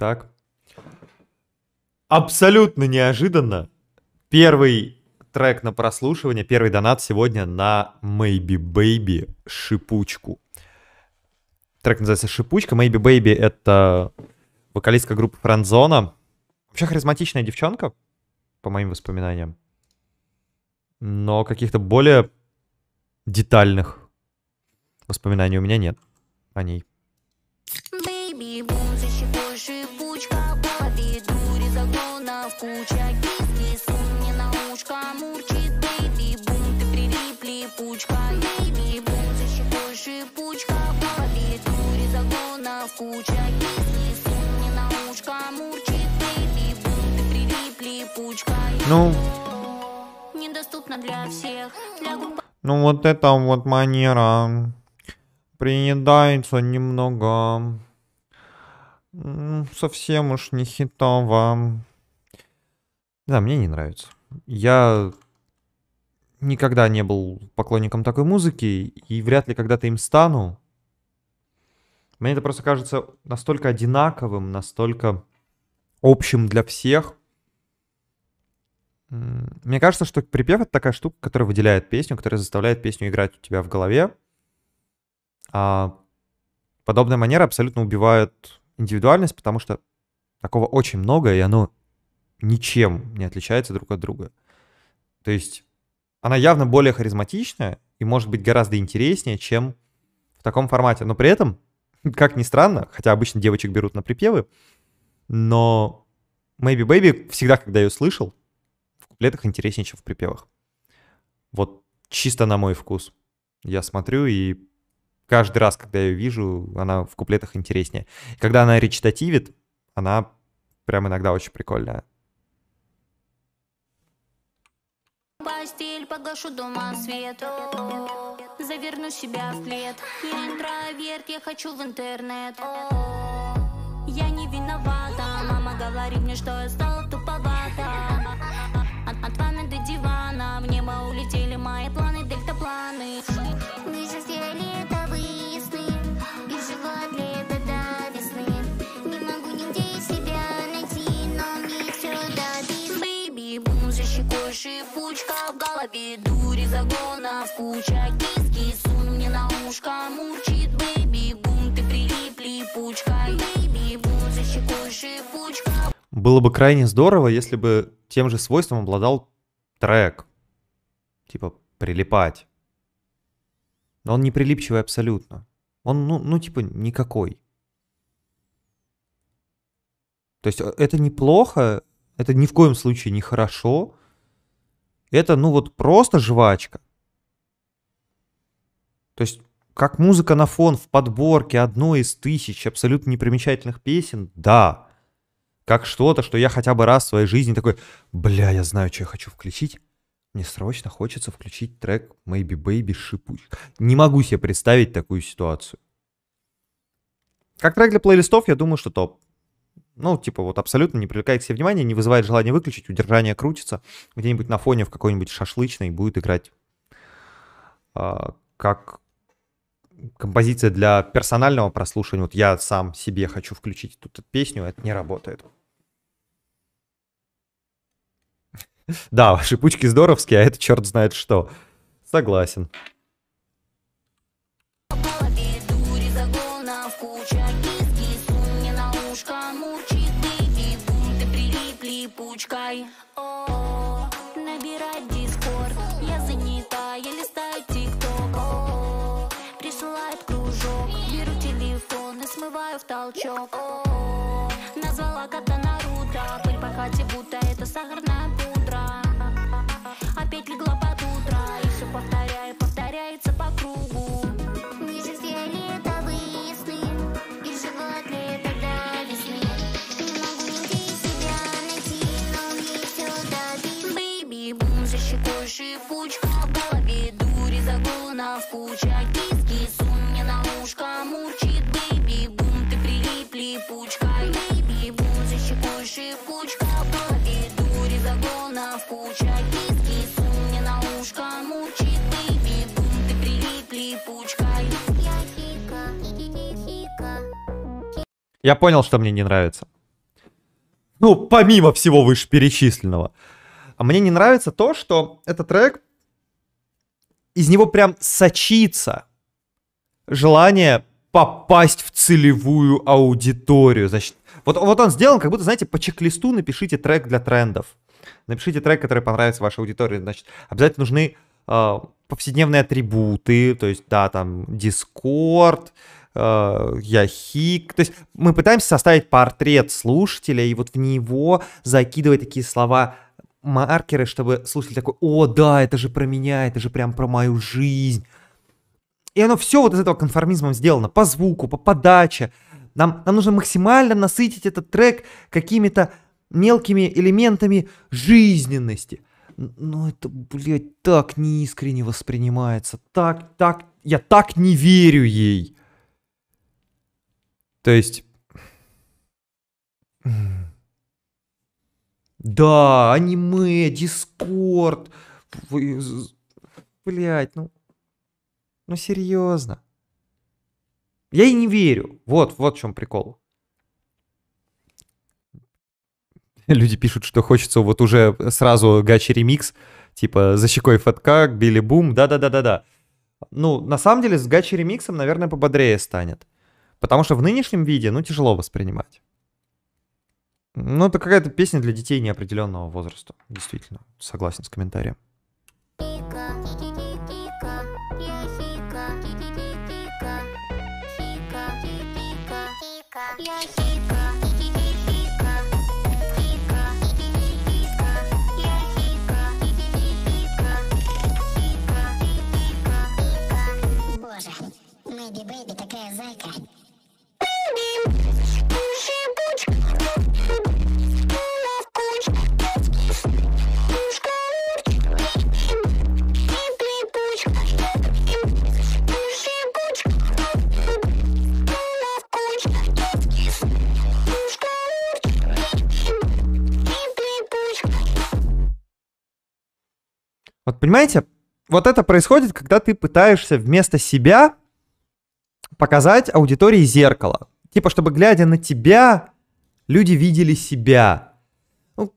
так. Абсолютно неожиданно. Первый трек на прослушивание, первый донат сегодня на Maybe Baby «Шипучку». Трек называется «Шипучка». Maybe Baby — это вокалистка группы Friendzone. Вообще харизматичная девчонка, по моим воспоминаниям. Но каких-то более детальных воспоминаний у меня нет о ней. Ну вот эта вот манера приедается немного, совсем уж не хитово. Да, мне не нравится. Я никогда не был поклонником такой музыки и вряд ли когда-то им стану. Мне это просто кажется настолько одинаковым, настолько общим для всех. Мне кажется, что припев — это такая штука, которая выделяет песню, которая заставляет песню играть у тебя в голове. А подобная манера абсолютно убивает индивидуальность, потому что такого очень много, и оно ничем не отличается друг от друга. То есть она явно более харизматичная и может быть гораздо интереснее, чем в таком формате. Но при этом, как ни странно, хотя обычно девочек берут на припевы, но Maybe Baby всегда, когда ее слышал, в куплетах интереснее, чем в припевах. Вот чисто на мой вкус. Я смотрю, и каждый раз, когда я ее вижу, она в куплетах интереснее. И когда она речитативит, она прям иногда очень прикольная. Постель, погашу дома свет, заверну себя в плед. Я интроверт, я хочу в интернет. Я не виновата, мама говорит мне, что я стала туповата. От ванны до дивана, в небо улетели мои планы, дельтапланы. Мы же сделали это выясны, и жила от лета до весны. Не могу нигде себя найти, но мне все добить. Бэйби, бум, за щекой шипучка, в голове дури, загонов куча. Кис-кис, сунь мне на ушко, мурчит. Бэйби, бум, ты прилип липучкой. Бэйби, бум, за щекой шипучка. Было бы крайне здорово, если бы тем же свойством обладал трек. Типа прилипать. Но он не прилипчивый абсолютно. Он, типа, никакой. То есть это неплохо, это ни в коем случае не хорошо. Это, вот просто жвачка. То есть как музыка на фон в подборке одной из тысяч абсолютно непримечательных песен, да. Как что-то, что я хотя бы раз в своей жизни такой, бля, я знаю, что я хочу включить. Мне срочно хочется включить трек Maybe Baby «Шипучка». Не могу себе представить такую ситуацию. Как трек для плейлистов, я думаю, что топ. Абсолютно не привлекает к себе внимания, не вызывает желания выключить, удержание крутится. Где-нибудь на фоне в какой-нибудь шашлычной будет играть как композиция для персонального прослушивания. Вот я сам себе хочу включить тут эту песню, это не работает. Да, шипучки здоровские, а это черт знает что. Согласен. Набирать дискорд, я занята, я листаю тикток. Присылает кружок, беру телефон и смываю в толчок. Назвала кота Наруто, пыль по хате, будто это сахарная пудра. Опять легла под утро, и все повторяется по кругу. Мы же сделали это выясны, и живот лето до весны. Не могу нигде себя найти, но мне все добить. Бэйби, бум, за щекой шипучка, в голове дури, загонов куча. Кис-кис, сунь мне на ушко, мурчит. Бэйби, бум, ты прилип липучкой. Бэйби, бум, за щекой шипучка, в голове дури, загонов куча. Кис-кис, сунь мне на ушко, мурчит. Бэйби, бум, ты прилип липучкой. Я хика, хика. Я понял, что мне не нравится. Ну, помимо всего вышеперечисленного. А мне не нравится то, что этот трек, из него прям сочится желание попасть в целевую аудиторию. Значит, вот он сделан, как будто, знаете, по чек-листу напишите трек для трендов. Напишите трек, который понравится вашей аудитории. Значит, обязательно нужны повседневные атрибуты, то есть, да, там, Discord, Яхик. То есть мы пытаемся составить портрет слушателя и вот в него закидывать такие слова, маркеры, чтобы слушатель такой: о, да, это же про меня, это же прям про мою жизнь. И оно все вот из этого конформизмом сделано. По звуку, по подаче. Нам нужно максимально насытить этот трек какими-то мелкими элементами жизненности. Но это, блядь, так неискренне воспринимается. Я так не верю ей. То есть... Да, аниме, Дискорд. Блядь, ну серьезно. Я ей не верю. Вот в чем прикол. Люди пишут, что хочется вот уже сразу гачи-ремикс, типа «За щекой ФТК», «Билли Бум», да-да-да-да-да. Ну, на самом деле, с гачи-ремиксом, наверное, пободрее станет. Потому что в нынешнем виде, ну, тяжело воспринимать. Ну, это какая-то песня для детей неопределенного возраста. Действительно, согласен с комментарием. Боже, Maybe Baby такая зайка. Вот понимаете, вот это происходит, когда ты пытаешься вместо себя показать аудитории зеркало. Типа, чтобы, глядя на тебя, люди видели себя. Ну,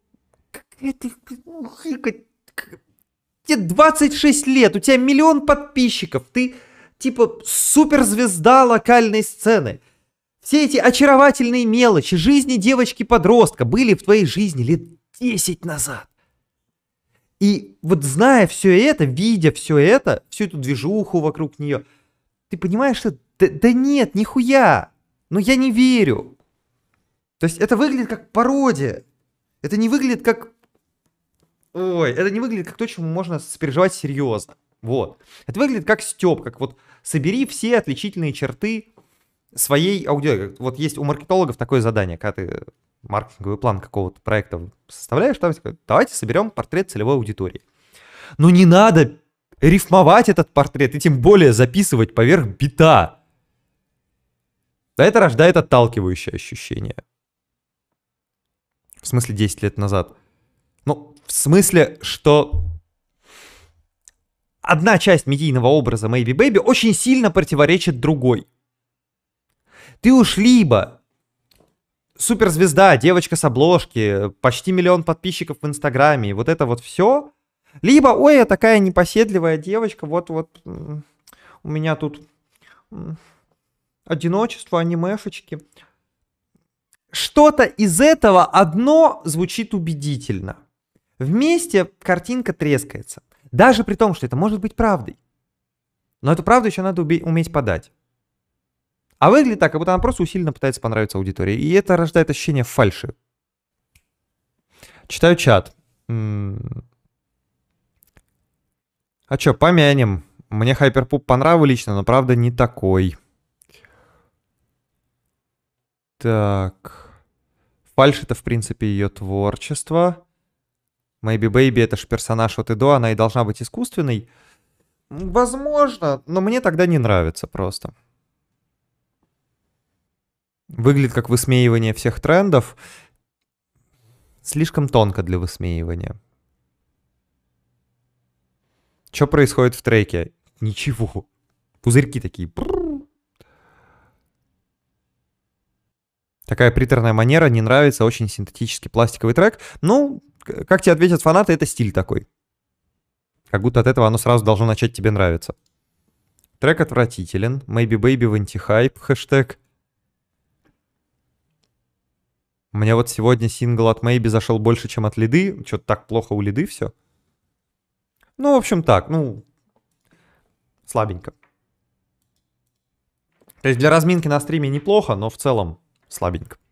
тебе 26 лет, у тебя 1 000 000 подписчиков, ты типа суперзвезда локальной сцены. Все эти очаровательные мелочи жизни девочки-подростка были в твоей жизни лет 10 назад. И вот зная все это, видя все это, всю эту движуху вокруг нее, ты понимаешь, что да нет, нихуя. Но я не верю. То есть это выглядит как пародия. Это не выглядит как... Ой, это не выглядит как то, чему можно сопереживать серьезно. Вот. Это выглядит как стёб, как вот собери все отличительные черты своей аудитории. Вот есть у маркетологов такое задание, когда ты маркетинговый план какого-то проекта составляешь, там давайте соберем портрет целевой аудитории. Но не надо рифмовать этот портрет и тем более записывать поверх бита. Это рождает отталкивающее ощущение. В смысле 10 лет назад. Ну, в смысле, что одна часть медийного образа Maybe Baby очень сильно противоречит другой. Ты уж либо суперзвезда, девочка с обложки, почти 1 000 000 подписчиков в Инстаграме, и вот это вот все, либо, ой, я такая непоседливая девочка, вот у меня тут одиночество, анимешечки. Что-то из этого одно звучит убедительно. Вместе картинка трескается. Даже при том, что это может быть правдой. Но эту правду еще надо уметь подать. А выглядит так, как будто она просто усиленно пытается понравиться аудитории. И это рождает ощущение фальши. Читаю чат. А чё, помянем. Мне Хайперпуп по нраву лично, но правда не такой. Так. Фальшь — это, в принципе, ее творчество. Maybe Baby — это же персонаж от и до, она и должна быть искусственной. Возможно, но мне тогда не нравится просто. Выглядит как высмеивание всех трендов. Слишком тонко для высмеивания. Что происходит в треке? Ничего. Пузырьки такие. Такая приторная манера, не нравится, очень синтетический пластиковый трек. Ну, как тебе ответят фанаты, это стиль такой. Как будто от этого оно сразу должно начать тебе нравиться. Трек отвратителен. Maybe Baby в антихайп, хэштег. Мне вот сегодня сингл от Maybe зашел больше, чем от Лиды. Что-то так плохо у Лиды все. Ну, в общем, так, ну, слабенько. То есть для разминки на стриме неплохо, но в целом слабенько.